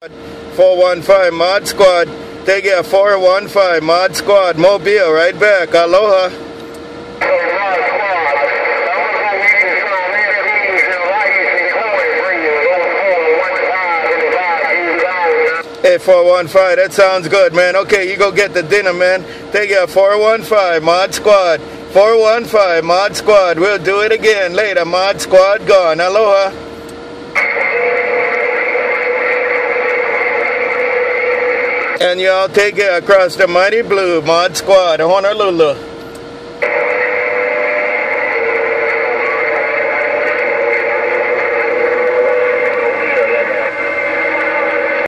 415 Mod Squad. Take care. 415 Mod Squad. Mobile right back. Aloha. Hey, 415, that sounds good, man. Okay, you go get the dinner, man. Take care. 415 Mod Squad. 415 Mod Squad. We'll do it again later. Mod Squad gone. Aloha. And y'all take care across the mighty blue. Mod Squad. Honolulu.